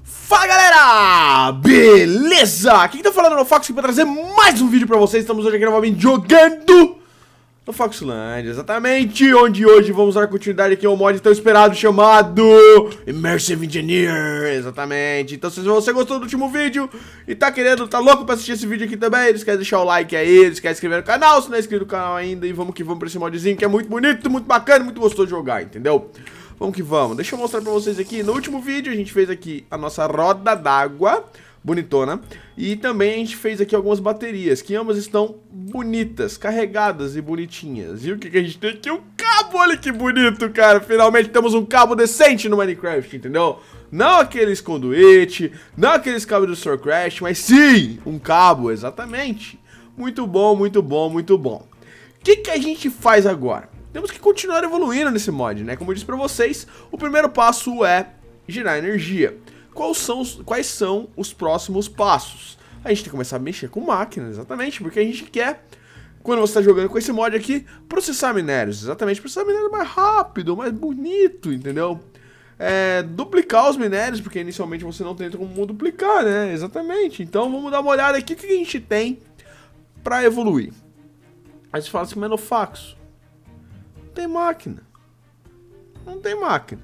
Fala galera, beleza? Aqui que tá falando no Fox para trazer mais um vídeo pra vocês. Estamos hoje aqui novamente jogando no Foxland, exatamente, onde hoje vamos dar continuidade aqui ao mod tão esperado chamado Immersive Engineer, exatamente. Então se você gostou do último vídeo e tá louco pra assistir esse vídeo aqui também, não esquece de deixar o like aí, não esquece de se inscrever no canal se não é inscrito no canal ainda. E vamos que vamos pra esse modzinho que é muito bonito, muito bacana, muito gostoso de jogar, entendeu? Vamos que vamos, deixa eu mostrar pra vocês aqui. No último vídeo a gente fez aqui a nossa roda d'água, bonitona. E também a gente fez aqui algumas baterias, que ambas estão bonitas, carregadas e bonitinhas. E o que a gente tem aqui? Um cabo, olha que bonito, cara. Finalmente temos um cabo decente no Minecraft, entendeu? Não aqueles conduíte, não aqueles cabos do Storecraft, mas sim, um cabo, exatamente. Muito bom, muito bom, muito bom. O que a gente faz agora? Temos que continuar evoluindo nesse mod, né? Como eu disse pra vocês, o primeiro passo é gerar energia. Quais são os próximos passos? A gente tem que começar a mexer com máquinas, exatamente, porque a gente quer, quando você está jogando com esse mod aqui, processar minérios, exatamente, processar minérios mais rápido, mais bonito, entendeu? Duplicar os minérios, porque inicialmente você não tem como duplicar, né? Exatamente, então vamos dar uma olhada aqui, o que a gente tem pra evoluir. A gente fala assim, Menofaxo. Não tem máquina. Não tem máquina.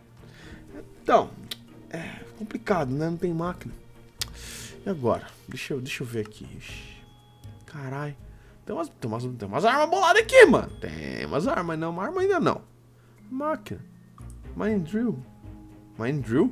Então, é complicado, né? Não tem máquina. E agora? Deixa eu ver aqui. Caralho. Tem umas armas boladas aqui, mano. Tem umas armas, não. Uma arma ainda não. Máquina. Mine Drill. Mine Drill?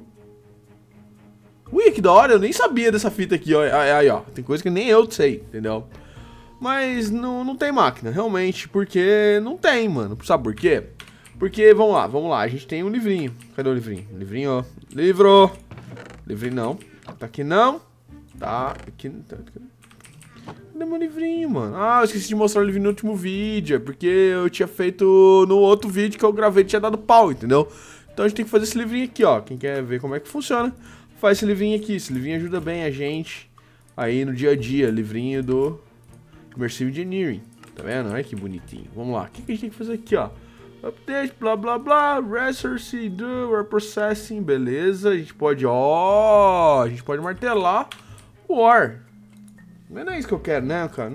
Ui, que da hora. Eu nem sabia dessa fita aqui, ó. Aí, ó. Tem coisa que nem eu sei, entendeu? Mas não tem máquina, realmente, porque não tem, mano. Sabe por quê? Porque, vamos lá, a gente tem um livrinho. Cadê o livrinho? Livrinho, ó. Livrinho não. Tá aqui não. Tá aqui. Cadê meu livrinho, mano? Ah, eu esqueci de mostrar o livrinho no último vídeo. É porque eu tinha feito no outro vídeo que eu gravei tinha dado pau, entendeu? Então a gente tem que fazer esse livrinho aqui, ó. Quem quer ver como é que funciona, faz esse livrinho aqui. Esse livrinho ajuda bem a gente aí no dia a dia. Livrinho do Immersive Engineering, tá vendo? Olha que bonitinho. Vamos lá, o que a gente tem que fazer aqui, ó? Update, blá blá blá, resource, do, processing, beleza. A gente pode, ó, a gente pode martelar o ore. Não é isso que eu quero, né, cara?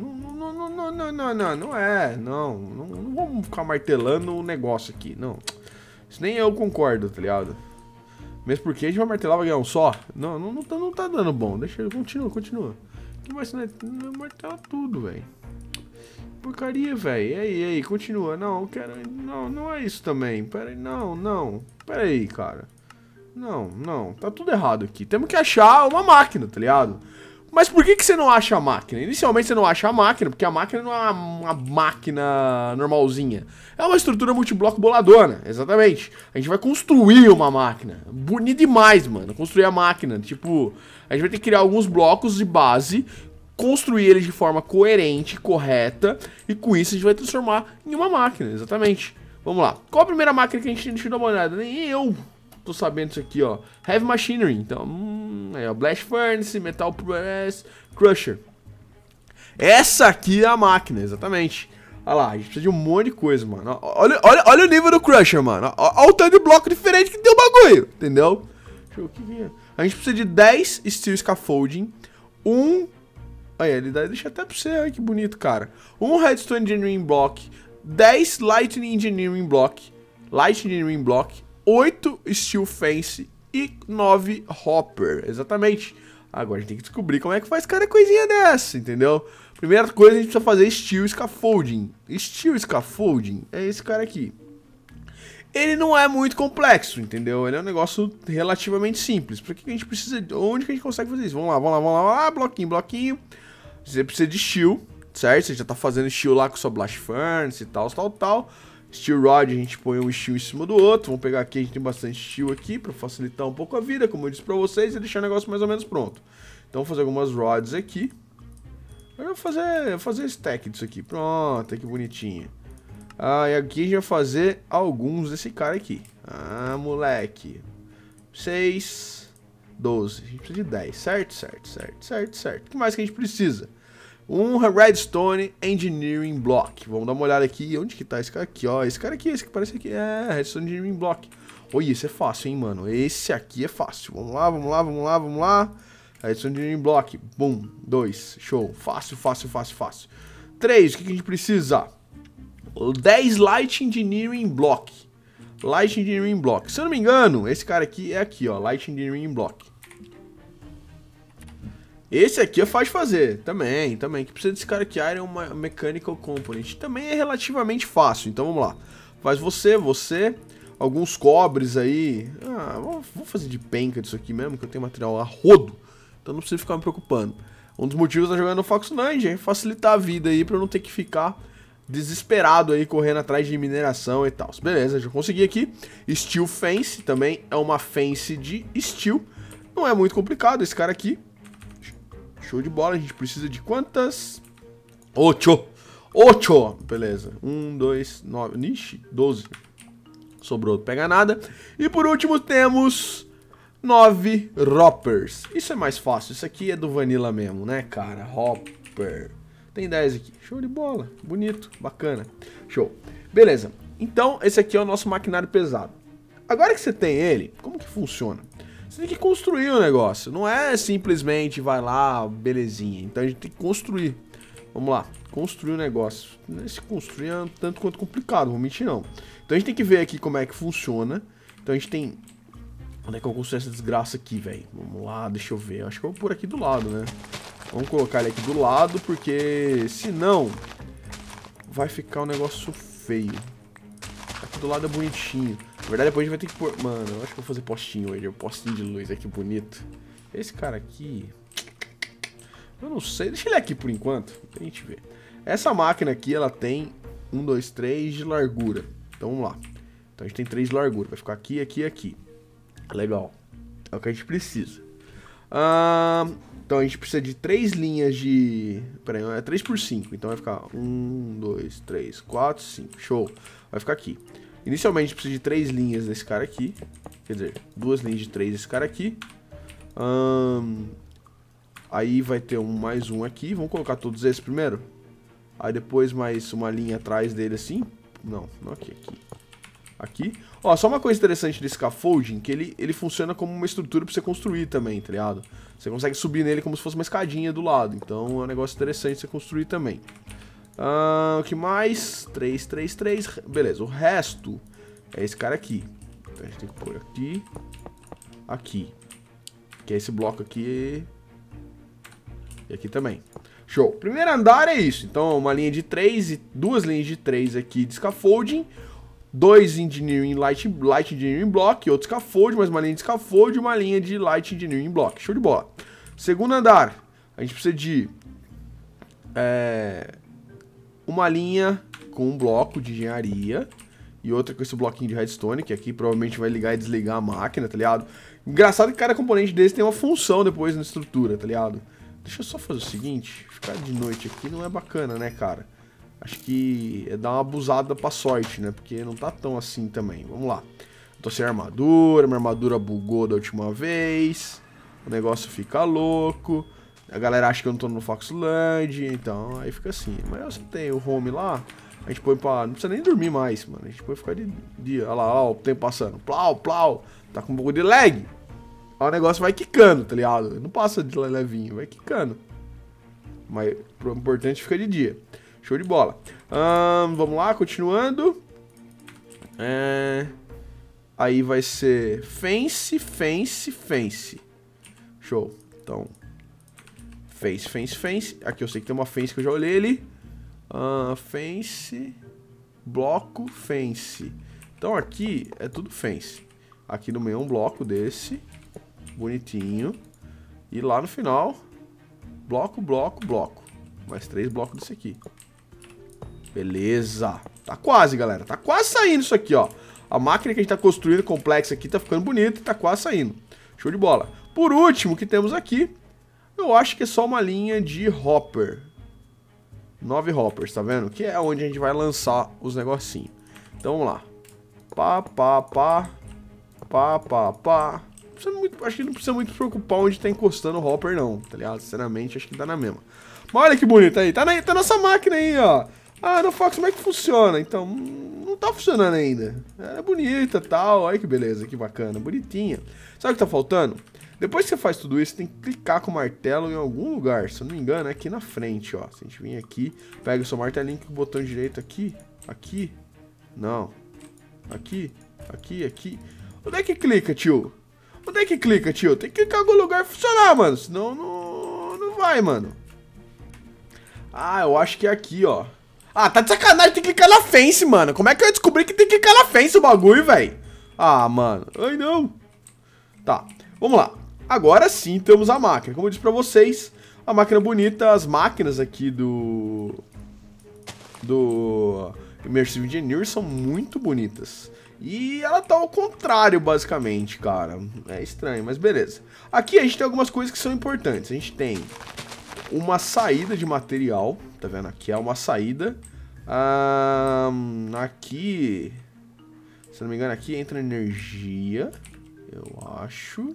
Não é, não vamos ficar martelando o negócio aqui, não. Isso nem eu concordo, tá ligado? Mesmo porque a gente vai martelar, vai ganhar um só. Não tá dando bom, deixa, continua. Que mais não martela tudo, velho. Porcaria, velho. E aí, continua. Não, quero. Não é isso também. Pera aí, não. Pera aí, cara. Não. Tá tudo errado aqui. Temos que achar uma máquina, tá ligado? Mas por que você não acha a máquina? Inicialmente você não acha a máquina, porque a máquina não é uma máquina normalzinha. É uma estrutura multibloco boladona, exatamente. A gente vai construir uma máquina. Bonito demais, mano. Construir a máquina. Tipo, a gente vai ter que criar alguns blocos de base, construir eles de forma coerente, correta, e com isso a gente vai transformar em uma máquina, exatamente. Vamos lá. Qual a primeira máquina que a gente tem? Deixa eu dar uma olhada. Nem eu tô sabendo isso aqui, ó. Heavy Machinery. Então, aí, ó. Blast Furnace, Metal Press, Crusher. Essa aqui é a máquina, exatamente. Olha lá, a gente precisa de um monte de coisa, mano. Olha o nível do Crusher, mano. Olha o tanto de bloco diferente que tem o bagulho, entendeu? Deixa eu ver o que é. A gente precisa de 10 Steel Scaffolding, Olha, ele deixa até pra você, olha que bonito, cara. Um Redstone Engineering Block, 10 Lightning Engineering Block, 8 Steel Fence e 9 Hopper, exatamente. Agora a gente tem que descobrir como é que faz cada coisinha dessa, entendeu? Primeira coisa, a gente precisa fazer Steel Scaffolding. Steel Scaffolding é esse cara aqui. Ele não é muito complexo, entendeu? Ele é um negócio relativamente simples. Pra que a gente precisa... Onde que a gente consegue fazer isso? Vamos lá. Bloquinho. Você precisa de Steel, certo? Você já tá fazendo Steel lá com sua Blast Furnace e tal. Steel Rod, a gente põe um Steel em cima do outro. Vamos pegar aqui, a gente tem bastante Steel aqui pra facilitar um pouco a vida, como eu disse pra vocês, e deixar o negócio mais ou menos pronto. Então, vou fazer algumas Rods aqui. Eu vou fazer stack disso aqui. Pronto, que bonitinho. E aqui a gente vai fazer alguns desse cara aqui. Moleque. 6, 12. A gente precisa de 10, certo. O que mais que a gente precisa? Um Redstone Engineering Block. Vamos dar uma olhada aqui. Onde que tá esse cara aqui, ó? Esse cara aqui, esse que parece aqui. Redstone Engineering Block. Olha, esse é fácil, hein, mano. Esse aqui é fácil. Vamos lá, vamos lá, vamos lá, vamos lá. Redstone Engineering Block. Bum, 2. Show. Fácil, fácil, fácil, fácil. 3, o que a gente precisa? 10 Light Engineering Block. Light Engineering Block. Se eu não me engano, esse cara aqui é aqui, ó. Light Engineering Block. Esse aqui é fácil de fazer. Também. Que precisa desse cara aqui. Iron Mechanical Component. Também é relativamente fácil. Então vamos lá. Faz você. Alguns cobres aí. Ah, vou fazer de penca disso aqui mesmo, que eu tenho material a rodo. Então não preciso ficar me preocupando. Um dos motivos de estar jogando no Foxland é facilitar a vida aí pra eu não ter que ficar desesperado aí correndo atrás de mineração e tal. Beleza, já consegui aqui. Steel Fence também é uma fence de steel. Não é muito complicado esse cara aqui. Show de bola. A gente precisa de quantas? 8. Beleza. 1, 2, 9. Ixi, 12. Sobrou, não pega nada. E por último temos 9 Hoppers. Isso é mais fácil. Isso aqui é do Vanilla mesmo, né, cara? Hopper. Tem 10 aqui. Show de bola. Bonito. Bacana. Show. Beleza. Então, esse aqui é o nosso maquinário pesado. Agora que você tem ele, como que funciona? Você tem que construir o negócio. Não é simplesmente vai lá, belezinha. Então a gente tem que construir. Vamos lá. Construir o negócio. Esse construir é um tanto quanto complicado, não vou mentir não. Então a gente tem que ver aqui como é que funciona. Então a gente tem... Onde é que eu construo essa desgraça aqui, velho? Vamos lá, deixa eu ver. Eu acho que eu vou por aqui do lado, né? Vamos colocar ele aqui do lado, porque senão vai ficar um negócio feio. Aqui do lado é bonitinho. Na verdade, depois a gente vai ter que pôr... Mano, eu acho que eu vou fazer postinho hoje. Postinho de luz, que bonito. Esse cara aqui... Eu não sei. Deixa ele aqui por enquanto, pra gente ver. Essa máquina aqui, ela tem 1, 2, 3 de largura. Então, vamos lá. Então, a gente tem 3 de largura. Vai ficar aqui, aqui e aqui. Legal. É o que a gente precisa. Então, a gente precisa de 3 linhas de... Pera aí, é 3 por 5. Então, vai ficar 1, 2, 3, 4, 5. Show. Vai ficar aqui. Inicialmente, a gente precisa de 3 linhas desse cara aqui. Quer dizer, 2 linhas de 3 desse cara aqui. Aí vai ter mais um aqui. Vamos colocar todos esses primeiro. Aí depois mais uma linha atrás dele assim. Não aqui, aqui. Aqui. Ó, só uma coisa interessante desse scaffolding, que ele funciona como uma estrutura pra você construir também, tá ligado? Você consegue subir nele como se fosse uma escadinha do lado. Então é um negócio interessante você construir também. O que mais? 3, 3, 3. Beleza, o resto é esse cara aqui. Então a gente tem que pôr aqui. Aqui. Que é esse bloco aqui. E aqui também. Show. Primeiro andar é isso. Então, uma linha de 3 e 2 linhas de 3 aqui de scaffolding. 2 engineering light engineering block, outro scaffolding, mais uma linha de scaffolding e uma linha de light engineering block. Show de bola. Segundo andar, a gente precisa de uma linha com um bloco de engenharia e outra com esse bloquinho de redstone, que aqui provavelmente vai ligar e desligar a máquina, tá ligado? Engraçado que cada componente desse tem uma função depois na estrutura, tá ligado? Deixa eu só fazer o seguinte, ficar de noite aqui não é bacana, né, cara? Acho que é dar uma abusada pra sorte, né? Porque não tá tão assim também. Vamos lá. Tô sem armadura, minha armadura bugou da última vez. O negócio fica louco. A galera acha que eu não tô no Foxland, então aí fica assim. Mas você tem o home lá, a gente põe pra... Não precisa nem dormir mais, mano. A gente põe ficar de dia. Olha lá, o tempo passando. Plau, plau. Tá com um pouco de lag. Aí o negócio vai quicando, tá ligado? Não passa de levinho, vai quicando. Mas o importante fica de dia. Show de bola. Vamos lá, continuando. Aí vai ser fence, fence, fence. Show. Então, fence, fence, fence. Aqui eu sei que tem uma fence que eu já olhei ali. Fence, bloco, fence. Então aqui é tudo fence. Aqui no meio é um bloco desse. Bonitinho. E lá no final, bloco, bloco, bloco. Mais 3 blocos desse aqui. Beleza. Tá quase, galera. Tá quase saindo isso aqui, ó. A máquina que a gente tá construindo complexa aqui tá ficando bonita e tá quase saindo. Show de bola. Por último, o que temos aqui, eu acho que é só uma linha de hopper. 9 hoppers, tá vendo? Que é onde a gente vai lançar os negocinhos. Então, vamos lá. Pá, pá, pá. Pá, pá, pá. Acho que não precisa muito se preocupar onde tá encostando o hopper, não. Tá ligado? Sinceramente, acho que tá na mesma. Mas olha que bonito aí. Tá nossa máquina aí, ó. No Fox, como é que funciona? Então, não tá funcionando ainda. Ela é bonita e tal, olha que beleza, que bacana, bonitinha. Sabe o que tá faltando? Depois que você faz tudo isso, você tem que clicar com o martelo em algum lugar, se eu não me engano, é aqui na frente, ó. Se a gente vir aqui, pega o seu martelinho com o botão direito aqui, aqui, não, aqui, aqui, aqui. Onde é que clica, tio? Onde é que clica, tio? Tem que clicar em algum lugar e funcionar, mano, senão não vai, mano. Ah, eu acho que é aqui, ó. Ah, tá de sacanagem, tem que clicar na fence, mano. Como é que eu descobri que tem que clicar na fence o bagulho, velho? Ah, mano. Ai, não. Tá, vamos lá. Agora sim temos a máquina. Como eu disse pra vocês, a máquina bonita, as máquinas aqui do Immersive Engineer são muito bonitas. E ela tá ao contrário, basicamente, cara. É estranho, mas beleza. Aqui a gente tem algumas coisas que são importantes. A gente tem uma saída de material, tá vendo? Aqui é uma saída. Aqui, se não me engano, aqui entra energia, eu acho.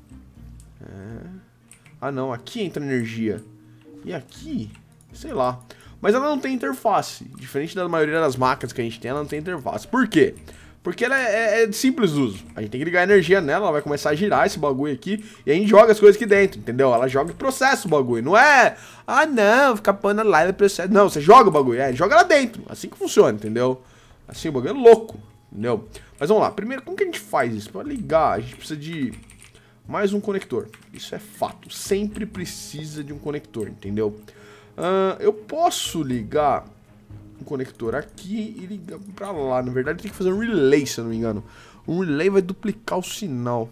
Ah, não, aqui entra energia. E aqui, sei lá. Mas ela não tem interface. Diferente da maioria das máquinas que a gente tem, ela não tem interface. Por quê? Porque ela é de simples uso. A gente tem que ligar energia nela, ela vai começar a girar esse bagulho aqui. E a gente joga as coisas aqui dentro, entendeu? Ela joga e processa o bagulho. Não é, ah não, ficar pondo lá e processa. Não, você joga o bagulho, joga lá dentro. Assim que funciona, entendeu? Assim, o bagulho é louco, entendeu? Mas vamos lá, primeiro, como que a gente faz isso? Pra ligar, a gente precisa de mais um conector. Isso é fato, sempre precisa de um conector, entendeu? Eu posso ligar um conector aqui e ligar pra lá. Na verdade tem que fazer um relay, se eu não me engano. Um relay vai duplicar o sinal,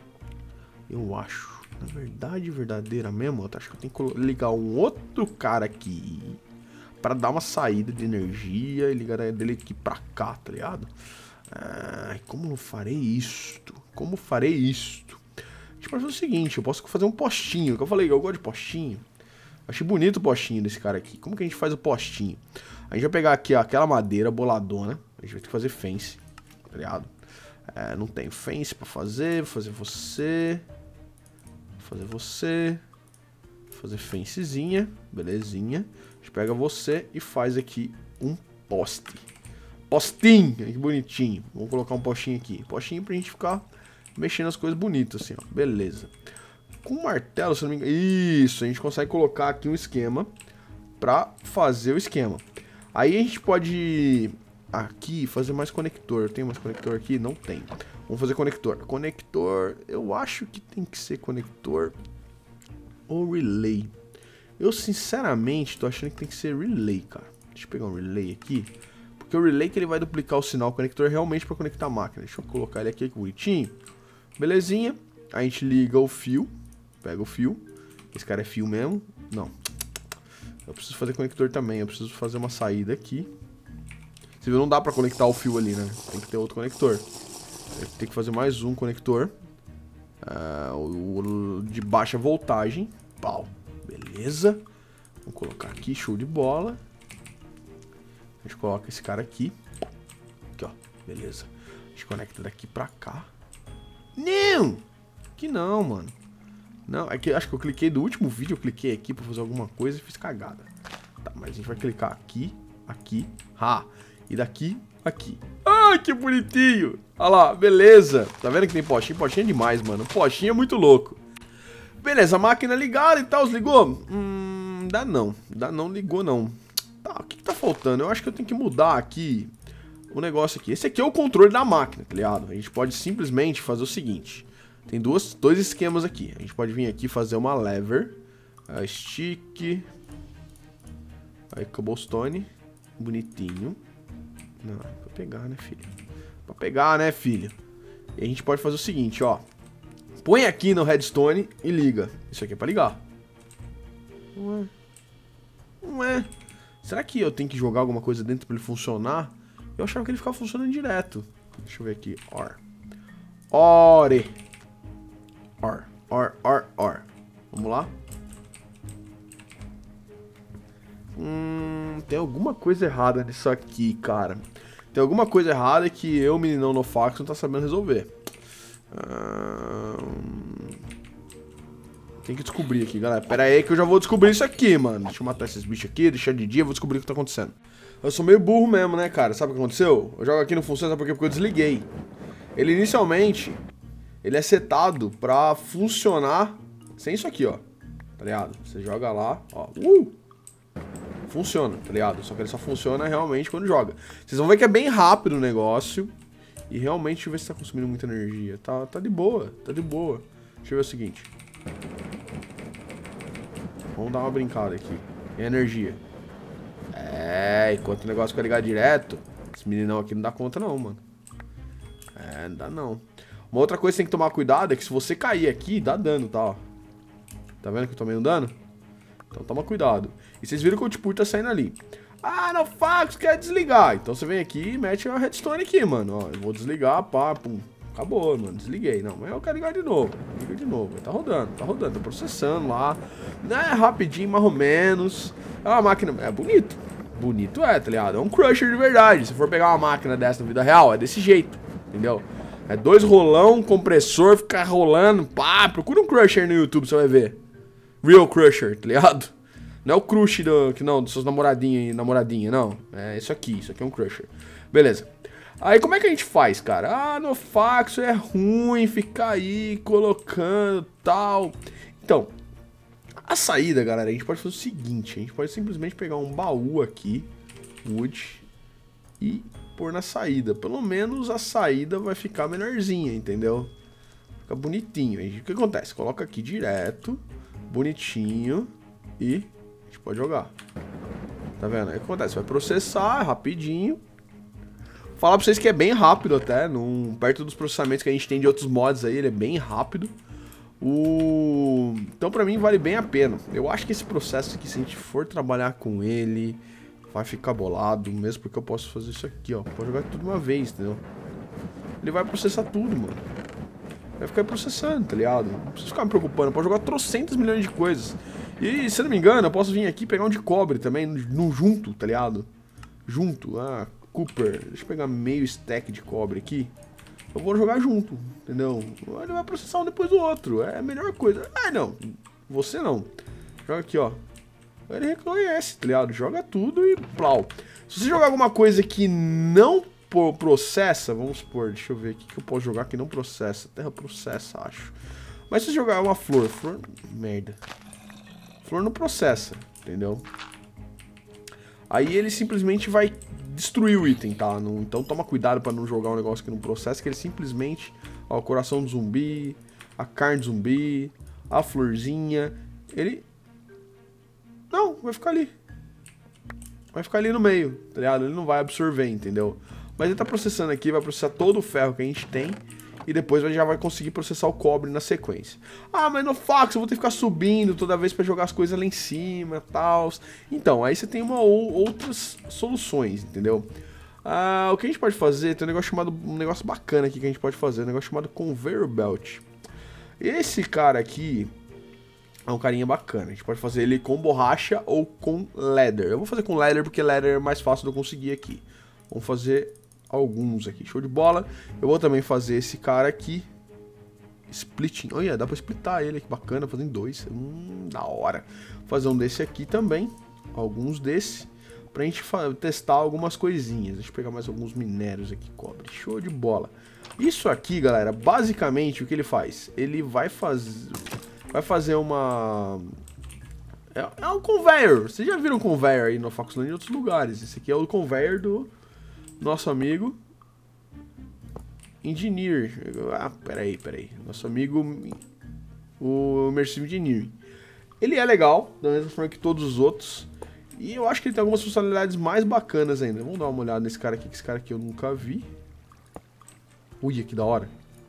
eu acho. Na verdade, verdadeira mesmo, eu acho que eu tenho que ligar um outro cara aqui pra dar uma saída de energia e ligar dele aqui pra cá, tá ligado? Como eu farei isto? Como farei isto? A gente pode fazer o seguinte, eu posso fazer um postinho, que eu falei que eu gosto de postinho. Achei bonito o postinho desse cara aqui. Como que a gente faz o postinho? A gente vai pegar aqui, ó, aquela madeira boladona. A gente vai ter que fazer fence, tá ligado? Não tem fence pra fazer. Vou fazer você. Vou fazer você. Vou fazer fencezinha. Belezinha. A gente pega você e faz aqui um poste. Postinho. Que bonitinho. Vamos colocar um postinho aqui. Postinho pra gente ficar mexendo as coisas bonitas assim, ó. Beleza. Com o martelo, se não me engano... Isso, a gente consegue colocar aqui um esquema pra fazer o esquema. Aí a gente pode aqui fazer mais conector. Tem mais conector aqui? Não tem. Vamos fazer conector. Conector, eu acho que tem que ser conector ou relay. Eu sinceramente tô achando que tem que ser relay, cara. Deixa eu pegar um relay aqui. Porque o relay que ele vai duplicar o sinal. O conector é realmente para conectar a máquina. Deixa eu colocar ele aqui bonitinho. Belezinha. A gente liga o fio. Pega o fio. Esse cara é fio mesmo? Não. Eu preciso fazer conector também. Eu preciso fazer uma saída aqui. Você viu, não dá pra conectar o fio ali, né? Tem que ter outro conector. Tem que fazer mais um conector. O de baixa voltagem. Pau. Beleza. Vamos colocar aqui. Show de bola. A gente coloca esse cara aqui. Aqui, ó. Beleza. A gente conecta daqui pra cá. Não! Aqui não, mano. Não, é que acho que eu cliquei do último vídeo, eu cliquei aqui pra fazer alguma coisa e fiz cagada. Tá, mas a gente vai clicar aqui, aqui, e daqui, aqui. Ai, que bonitinho! Olha lá, beleza. Tá vendo que tem postinho? Postinho é demais, mano. Postinho é muito louco. Beleza, a máquina ligada e tal, ligou? Dá não, ligou não. Tá, o que tá faltando? Eu acho que eu tenho que mudar aqui o negócio aqui. Esse aqui é o controle da máquina, tá ligado? A gente pode simplesmente fazer o seguinte. Tem dois esquemas aqui. A gente pode vir aqui fazer uma lever. Stick. Aí, cobblestone. Bonitinho. Não, é pra pegar, né, filho? Pra pegar, né, filho? E a gente pode fazer o seguinte, ó. Põe aqui no redstone e liga. Isso aqui é pra ligar. Não é. Será que eu tenho que jogar alguma coisa dentro pra ele funcionar? Eu achava que ele ficava funcionando direto. Deixa eu ver aqui. Ore. Vamos lá. Tem alguma coisa errada nisso aqui, cara. Tem alguma coisa errada que eu, meninão no fax, não tá sabendo resolver. Tem que descobrir aqui, galera. Pera aí que eu já vou descobrir isso aqui, mano. Deixa eu matar esses bichos aqui, deixar de dia, vou descobrir o que tá acontecendo. Eu sou meio burro mesmo, né, cara? Sabe o que aconteceu? Eu jogo aqui e não funciona, sabe por quê? Porque eu desliguei. Ele inicialmente, ele é setado pra funcionar sem isso aqui, ó. Tá ligado? Você joga lá, ó. Funciona, tá ligado? Só que ele só funciona realmente quando joga. Vocês vão ver que é bem rápido o negócio. E realmente, deixa eu ver se tá consumindo muita energia. Tá de boa, tá de boa. Deixa eu ver o seguinte. Vamos dar uma brincada aqui. E a energia? Enquanto o negócio fica ligado direto, esse meninão aqui não dá conta não, mano. Não dá não. Uma outra coisa que tem que tomar cuidado é que se você cair aqui, dá dano, tá? Ó. Tá vendo que eu tomei um dano? Então toma cuidado. E vocês viram que o Tipur tá saindo ali. Ah, não, Fax, quer desligar. Então você vem aqui e mete a redstone aqui, mano. Ó, eu vou desligar, pá, pum. Acabou, mano, desliguei. Não, mas eu quero ligar de novo. Liga de novo. Tá rodando, tá processando lá. É rapidinho, mais ou menos. É uma máquina, é bonito. Bonito tá ligado? É um crusher de verdade. Se for pegar uma máquina dessa na vida real, é desse jeito, entendeu? É 2 rolão, compressor, ficar rolando, pá. Procura um crusher no YouTube, você vai ver. Real crusher, tá ligado? Não é o crush dos seus namoradinhos e namoradinha, não. É isso aqui é um crusher. Beleza. Aí como é que a gente faz, cara? Ah, no Facso é ruim ficar aí colocando tal. Então, a saída, galera, a gente pode fazer o seguinte. A gente pode simplesmente pegar um baú aqui, wood, e pôr na saída. Pelo menos a saída vai ficar menorzinha, entendeu? Fica bonitinho. Aí o que acontece? Coloca aqui direto, bonitinho, e a gente pode jogar. Tá vendo? Aí o que acontece? Vai processar rapidinho. Falar pra vocês que é bem rápido até, perto dos processamentos que a gente tem de outros mods aí, ele é bem rápido. Então pra mim vale bem a pena. Eu acho que esse processo aqui, se a gente for trabalhar com ele, vai ficar bolado, mesmo porque eu posso fazer isso aqui, ó. Pode jogar tudo de uma vez, entendeu? Ele vai processar tudo, mano. Vai ficar processando, tá ligado? Não precisa ficar me preocupando, pode jogar trocentos milhões de coisas. E, se eu não me engano, eu posso vir aqui e pegar um de cobre também, no junto, tá ligado? Junto, Cooper, deixa eu pegar meio stack de cobre aqui. Eu vou jogar junto, entendeu? Ele vai processar um depois do outro, é a melhor coisa. Ah, não, você não. Joga aqui, ó. Ele reconhece, tá ligado? Joga tudo e plau. Se você jogar alguma coisa que não processa, vamos supor, deixa eu ver o que eu posso jogar que não processa. Terra processa, acho. Mas se você jogar uma flor, merda. Flor não processa, entendeu? Aí ele simplesmente vai destruir o item, tá? Então toma cuidado pra não jogar um negócio que não processa, que ele simplesmente... Ó, o coração do zumbi, a carne do zumbi, a florzinha, ele... Não, vai ficar ali. Vai ficar ali no meio, tá ligado? Ele não vai absorver, entendeu? Mas ele tá processando aqui, vai processar todo o ferro que a gente tem e depois já vai conseguir processar o cobre na sequência. Ah, mas no Fox eu vou ter que ficar subindo toda vez pra jogar as coisas lá em cima e tal. Então, aí você tem outras soluções, entendeu? O que a gente pode fazer, tem um negócio bacana aqui que a gente pode fazer, um negócio chamado Conveyor Belt. Esse cara aqui é um carinha bacana, a gente pode fazer ele com borracha ou com leather. Eu vou fazer com leather porque leather é mais fácil de eu conseguir aqui. Vamos fazer alguns aqui, show de bola. Eu vou também fazer esse cara aqui, splitting, olha, dá pra splitar ele, que bacana, fazendo 2, da hora. Vou fazer um desse aqui também, alguns desse, pra gente testar algumas coisinhas. Deixa eu pegar mais alguns minérios aqui, cobre, show de bola. Isso aqui, galera, basicamente o que ele faz? Ele vai fazer uma... É um conveyor, vocês já viram conveyor aí no Foxland em outros lugares. Esse aqui é o conveyor do nosso amigo Engineer. Peraí. Nosso amigo o Immersive Engineering. Ele é legal, da mesma forma que todos os outros. E eu acho que ele tem algumas funcionalidades mais bacanas ainda. Vamos dar uma olhada nesse cara aqui, que esse cara aqui eu nunca vi. Ui, que da hora.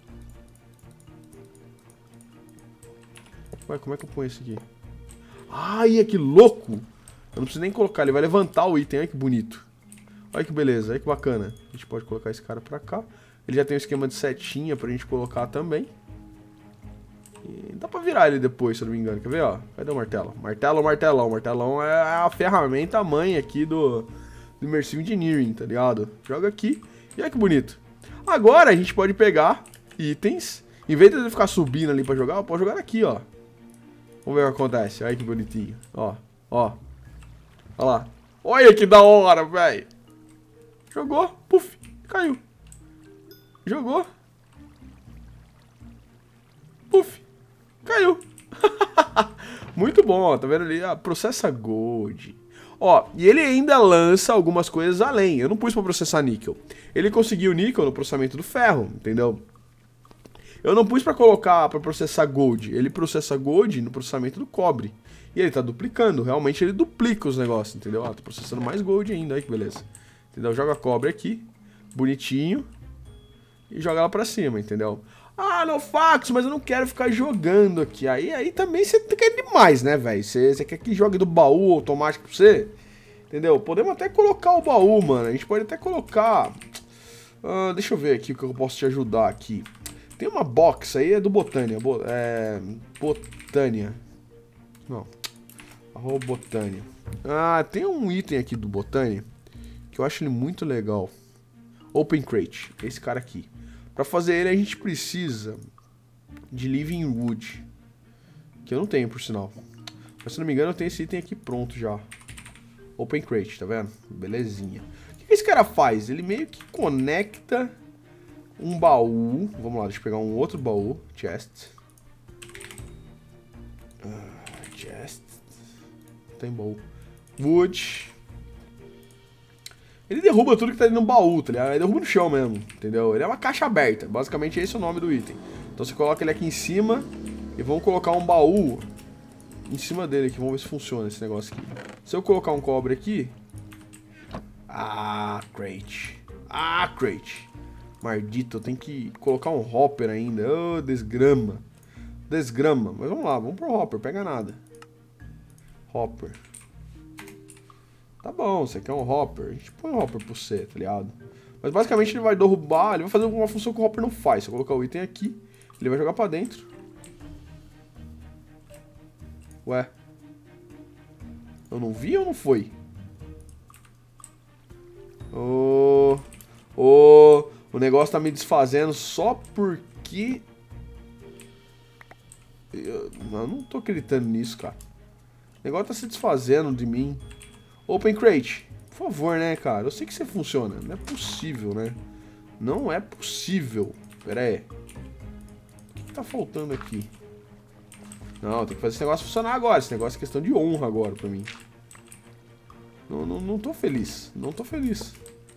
Ué, como é que eu ponho isso aqui? Ai, que louco! Eu não preciso nem colocar, ele vai levantar o item, olha que bonito. Olha que beleza, olha que bacana. A gente pode colocar esse cara pra cá. Ele já tem um esquema de setinha pra gente colocar também. E dá pra virar ele depois, se eu não me engano. Quer ver, ó? Cadê o martelo? Martelão. Martelão é a ferramenta mãe aqui do Immersive Engineering, tá ligado? Joga aqui e olha que bonito. Agora a gente pode pegar itens. Em vez de ele ficar subindo ali pra jogar, eu posso jogar aqui, ó. Vamos ver o que acontece. Olha que bonitinho. Ó, ó. Olha lá. Olha que da hora, velho. Jogou. Puf. Caiu. Jogou. Puf. Caiu. Muito bom, ó. Tá vendo ali? Ah, processa Gold. Ó, e ele ainda lança algumas coisas além. Eu não pus pra processar níquel. Ele conseguiu níquel no processamento do ferro, entendeu? Eu não pus pra colocar, pra processar Gold. Ele processa Gold no processamento do cobre. E ele tá duplicando. Realmente ele duplica os negócios, entendeu? Ó, tá processando mais Gold ainda. Olha que beleza. Entendeu? Joga cobre aqui. Bonitinho. E joga ela pra cima, entendeu? Ah, não, Fax, mas eu não quero ficar jogando aqui. Aí também você quer demais, né, velho? Você quer que jogue do baú automático pra você? Entendeu? Podemos até colocar o baú, mano. A gente pode até colocar... deixa eu ver aqui o que eu posso te ajudar aqui. Tem uma box aí, é do Botânia. Botânia. Não. Botânia. Ah, tem um item aqui do Botânia que eu acho ele muito legal. Open Crate. Esse cara aqui. Pra fazer ele, a gente precisa de Living Wood. Que eu não tenho, por sinal. Mas se não me engano, eu tenho esse item aqui pronto já. Open Crate, tá vendo? Belezinha. O que esse cara faz? Ele meio que conecta um baú. Vamos lá, deixa eu pegar um outro baú. Chest. Chest. Não tem baú. Wood. Ele derruba tudo que tá ali no baú, tá ligado? Ele derruba no chão mesmo, entendeu? Ele é uma caixa aberta. Basicamente esse é o nome do item. Então você coloca ele aqui em cima e vamos colocar um baú em cima dele aqui. Vamos ver se funciona esse negócio aqui. Se eu colocar um cobre aqui... Ah, crate. Ah, crate. Maldito, eu tenho que colocar um hopper ainda. Oh, desgrama. Desgrama. Mas vamos lá, vamos pro hopper, pega nada. Hopper. Tá bom, você quer um hopper? A gente põe um hopper pra você, tá ligado? Mas basicamente ele vai derrubar, ele vai fazer uma função que o hopper não faz. Se eu colocar o item aqui, ele vai jogar pra dentro. Ué? Eu não vi ou não foi? O negócio tá me desfazendo só porque... Eu não tô acreditando nisso, cara. O negócio tá se desfazendo de mim. Open Crate, por favor, né, cara? Eu sei que você funciona. Não é possível, né? Não é possível. Pera aí. O que tá faltando aqui? Não, tem que fazer esse negócio funcionar agora. Esse negócio é questão de honra agora pra mim. Não tô feliz. Não tô feliz.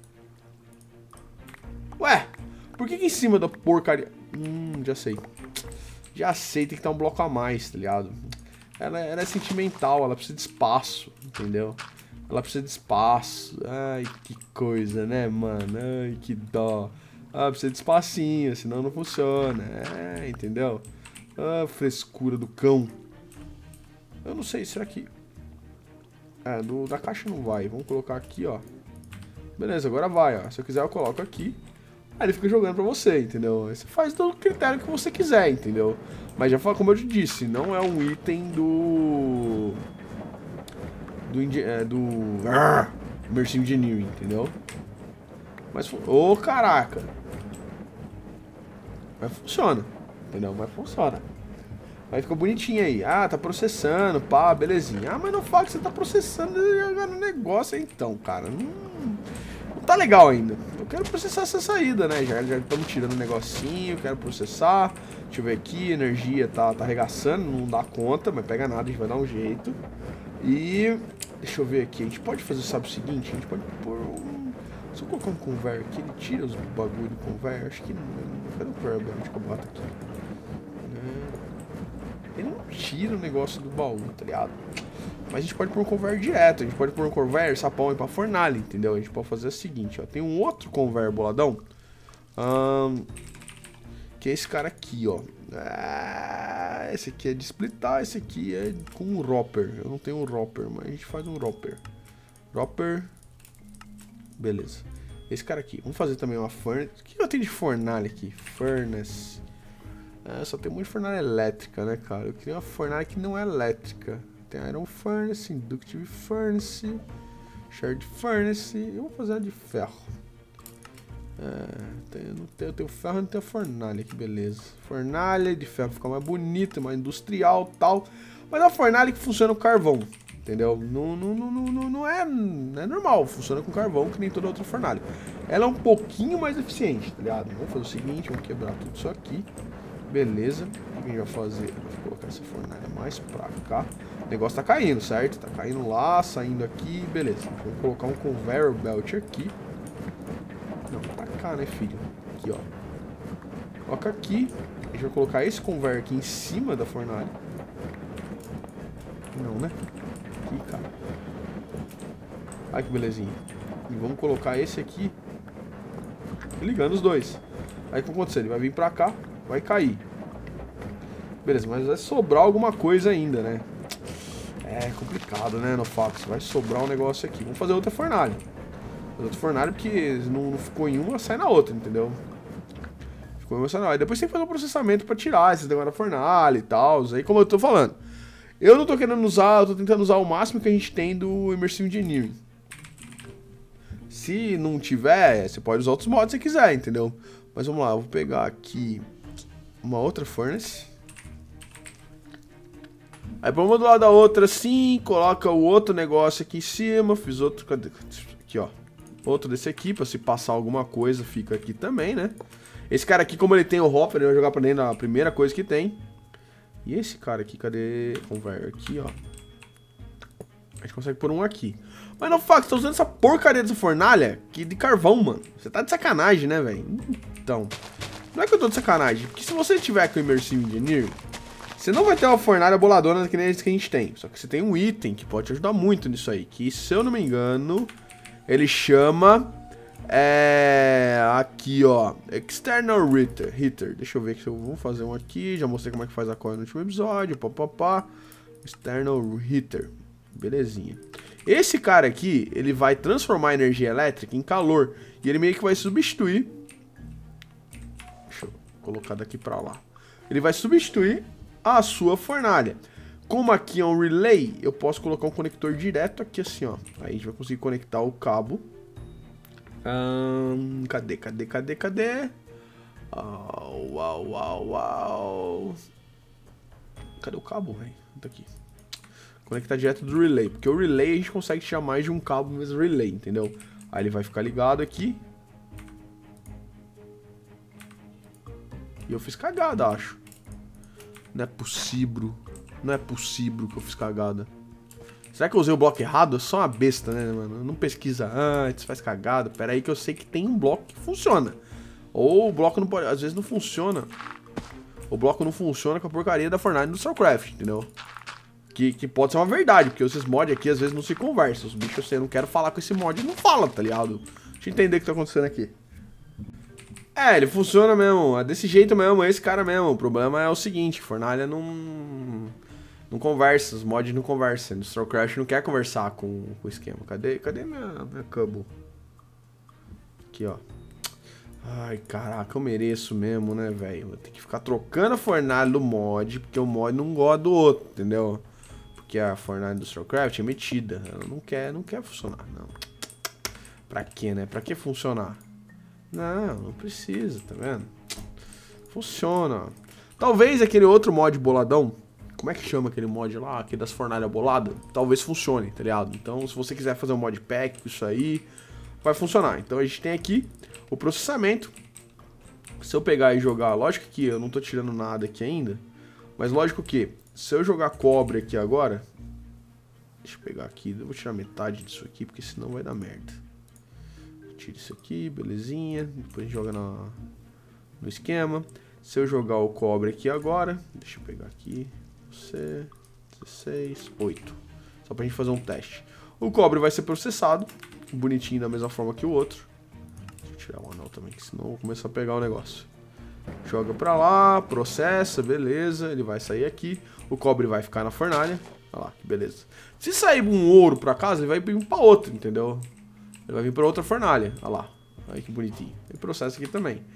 Ué, por que em cima da porcaria... já sei. Já sei, tem que ter um bloco a mais, tá ligado? Ela é sentimental, ela precisa de espaço, entendeu? Ela precisa de espaço. Ai, que coisa, né, mano? Ai, que dó. Ah, precisa de espacinho, senão não funciona. É, entendeu? Ah, frescura do cão. Eu não sei, será que... da caixa não vai. Vamos colocar aqui, ó. Beleza, agora vai, ó. Se eu quiser eu coloco aqui. Aí ele fica jogando pra você, entendeu? Aí você faz do critério que você quiser, entendeu? Mas já como eu te disse, não é um item do Immersive Engineering, entendeu? Mas, caraca. Mas funciona, entendeu? Mas funciona. Aí ficou bonitinho aí. Ah, tá processando, pá, belezinha. Ah, mas não fala que você tá processando no negócio aí, então, cara. Não tá legal ainda. Eu quero processar essa saída, né? Já estamos tirando um negocinho, quero processar. Deixa eu ver aqui, energia tá arregaçando, não dá conta, mas pega nada, a gente vai dar um jeito. E... deixa eu ver aqui, a gente pode fazer, sabe o seguinte? A gente pode pôr um... se eu colocar um conveyor aqui, ele tira os bagulho do conveyor? Acho que não. Cadê o conveyor? Onde que eu boto aqui? Ele não tira o negócio do baú, tá ligado? Mas a gente pode pôr um conveyor direto. A gente pode pôr um conveyor, sapão e pra fornalha, entendeu? A gente pode fazer o seguinte, ó. Tem um outro conveyor boladão. Que é esse cara aqui, ó. Esse aqui é de splitar, esse aqui é com um hopper. Eu não tenho um hopper, mas a gente faz um hopper. Hopper. Beleza. Esse cara aqui. Vamos fazer também uma furnace. O que eu tenho de fornalha aqui? Furnace. Só tem muito fornalha elétrica, né, cara? Eu queria uma fornalha que não é elétrica. Tem Iron Furnace, Inductive Furnace, Shared Furnace. Eu vou fazer uma de ferro. Eu tenho ferro e não tenho fornalha, que beleza. Fornalha de ferro fica mais bonita, mais industrial e tal. Mas é uma fornalha que funciona com carvão, entendeu? Não é normal, funciona com carvão que nem toda outra fornalha. Ela é um pouquinho mais eficiente, tá ligado? Vamos fazer o seguinte, vamos quebrar tudo isso aqui. Beleza, o que a gente vai fazer? Vou colocar essa fornalha mais pra cá. O negócio tá caindo, certo? Tá caindo lá, saindo aqui, beleza. Vou colocar um conveyor belt aqui. Não, pra cá, né, filho? Aqui, ó. Coloca aqui. A gente vai colocar esse conveyor aqui em cima da fornalha. Não, né? Aqui, cara. Olha que belezinha. E vamos colocar esse aqui ligando os dois. Aí o que vai acontecer? Ele vai vir pra cá, vai cair. Beleza, mas vai sobrar alguma coisa ainda, né? É complicado, né, no Fox. Vai sobrar um negócio aqui. Vamos fazer outra fornalha. Fazer outra fornalha porque não ficou em uma, sai na outra, entendeu? Ficou em uma, sai na outra. Aí depois tem que fazer um processamento pra tirar esses negócios da fornalha e tal. Aí como eu tô falando. Eu não tô querendo usar, eu tô tentando usar o máximo que a gente tem do Immersive Engineering. Se não tiver, você pode usar outros mods se quiser, entendeu? Mas vamos lá, eu vou pegar aqui uma outra furnace. Aí põe uma do lado da outra assim, coloca o outro negócio aqui em cima, fiz outro, cadê? Aqui ó, outro desse aqui, pra se passar alguma coisa fica aqui também, né? Esse cara aqui, como ele tem o hopper, ele vai jogar pra dentro da primeira coisa que tem. E esse cara aqui, cadê? Conveyor aqui, ó. A gente consegue pôr um aqui. Mas não, Fox, tá usando essa porcaria dessa fornalha aqui de carvão, mano. Você tá de sacanagem, né, velho? Então, não é que eu tô de sacanagem. Porque se você tiver com o Immersive Engineering, você não vai ter uma fornalha boladona que nem esse que a gente tem. Só que você tem um item que pode te ajudar muito nisso aí. Que, se eu não me engano, ele chama... aqui, ó. External Heater. Deixa eu ver que eu vou fazer um aqui. Já mostrei como é que faz a coil no último episódio. Papapá. External Heater. Belezinha. Esse cara aqui, ele vai transformar a energia elétrica em calor. E ele meio que vai substituir... Deixa eu colocar daqui pra lá. Ele vai substituir a sua fornalha. Como aqui é um relay, eu posso colocar um conector direto aqui assim, ó. Aí a gente vai conseguir conectar o cabo. Cadê? Cadê o cabo, velho? Tá aqui. Conectar direto do relay, porque o relay a gente consegue tirar mais de um cabo no mesmo relay, entendeu? Aí ele vai ficar ligado aqui. E eu fiz cagada, acho. Não é possível que eu fiz cagada. Será que eu usei o bloco errado? Eu sou uma besta, né, mano? Não pesquisa antes, faz cagada. Pera aí que eu sei que tem um bloco que funciona. Ou o bloco não pode... Às vezes não funciona. O bloco não funciona com a porcaria da fornalha do StarCraft, entendeu? Que pode ser uma verdade, porque esses mods aqui às vezes não se conversam. Os bichos assim, eu não quero falar com esse mod, não fala, tá ligado? Deixa eu entender o que tá acontecendo aqui. É, ele funciona mesmo, é desse jeito mesmo, é esse cara mesmo. O problema é o seguinte, fornalha não conversa, os mods não conversam. O StarCraft não quer conversar com o esquema. Cadê minha cabo? Aqui, ó. Ai, caraca, eu mereço mesmo, né, velho? Vou ter que ficar trocando a fornalha do mod, porque o mod não gosta do outro, entendeu? Porque a fornalha do StarCraft é metida. Ela não quer funcionar, não. Pra quê, né? Pra que funcionar? Não precisa, tá vendo? Funciona. Talvez aquele outro mod boladão, como é que chama aquele mod lá, aquele das fornalhas boladas? Talvez funcione, tá ligado? Então, se você quiser fazer um mod pack com isso aí, vai funcionar. Então a gente tem aqui o processamento. Se eu pegar e jogar, lógico que eu não tô tirando nada aqui ainda, mas lógico que se eu jogar cobre aqui agora, deixa eu pegar aqui, eu vou tirar metade disso aqui, porque senão vai dar merda. Tira isso aqui, belezinha, depois a gente joga no esquema. Se eu jogar o cobre aqui agora, deixa eu pegar aqui, 16, 8, só pra gente fazer um teste. O cobre vai ser processado, bonitinho da mesma forma que o outro. Deixa eu tirar o anel também, que senão eu vou começar a pegar o negócio. Joga pra lá, processa, beleza, ele vai sair aqui. O cobre vai ficar na fornalha, olha lá, que beleza. Se sair um ouro pra casa, ele vai vir pra outra, entendeu? Ele vai vir pra outra fornalha, olha lá, olha que bonitinho. Ele processa aqui também.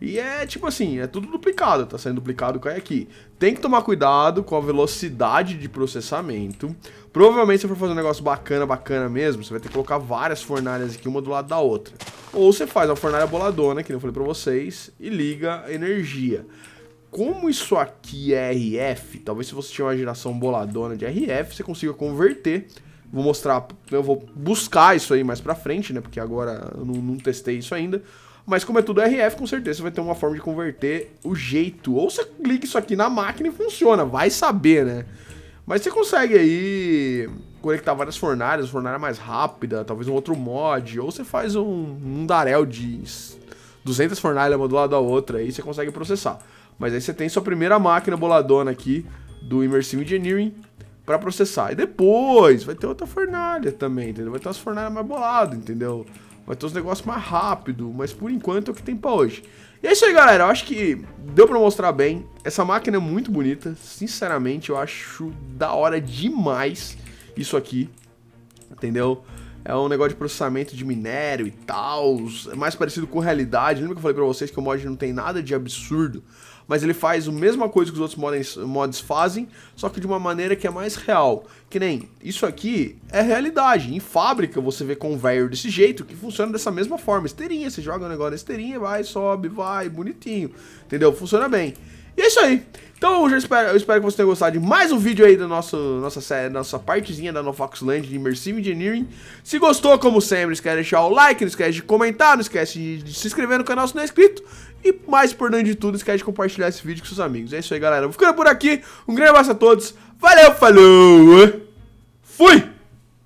E é tipo assim, é tudo duplicado, tá saindo duplicado, cai aqui. Tem que tomar cuidado com a velocidade de processamento. Provavelmente se for fazer um negócio bacana mesmo, você vai ter que colocar várias fornalhas aqui, uma do lado da outra. Ou você faz uma fornalha boladona, que eu falei pra vocês, e liga a energia. Como isso aqui é RF, talvez se você tiver uma geração boladona de RF, você consiga converter. Vou mostrar, eu vou buscar isso aí mais pra frente, né, porque agora eu não testei isso ainda. Mas como é tudo RF, com certeza você vai ter uma forma de converter o jeito. Ou você liga isso aqui na máquina e funciona, vai saber, né. Mas você consegue aí conectar várias fornalhas, fornalha mais rápida, talvez um outro mod, ou você faz um Darel de 200 fornalhas uma do lado da outra, aí você consegue processar. Mas aí você tem sua primeira máquina boladona aqui do Immersive Engineering para processar. E depois vai ter outra fornalha também, entendeu? Vai ter umas fornalhas mais boladas, entendeu? Vai ter uns negócios mais rápido, mas por enquanto é o que tem pra hoje. E é isso aí, galera. Eu acho que deu pra mostrar bem. Essa máquina é muito bonita. Sinceramente, eu acho da hora demais isso aqui. Entendeu? É um negócio de processamento de minério e tal. É mais parecido com realidade. Lembra que eu falei pra vocês que o mod não tem nada de absurdo? Mas ele faz a mesma coisa que os outros mods fazem, só que de uma maneira que é mais real. Que nem, isso aqui é realidade. Em fábrica você vê conveyor desse jeito, que funciona dessa mesma forma. Esteirinha, você joga o negócio na esteirinha, vai, sobe, vai, bonitinho. Entendeu? Funciona bem. E é isso aí. Então eu espero que você tenha gostado de mais um vídeo aí da nossa partezinha da NoFoxLand de Immersive Engineering. Se gostou, como sempre, não esquece de deixar o like, não esquece de comentar, não esquece de se inscrever no canal se não é inscrito. E mais importante de tudo, não esquece de compartilhar esse vídeo com seus amigos. É isso aí, galera. Vou ficando por aqui. Um grande abraço a todos. Valeu, falou! Fui!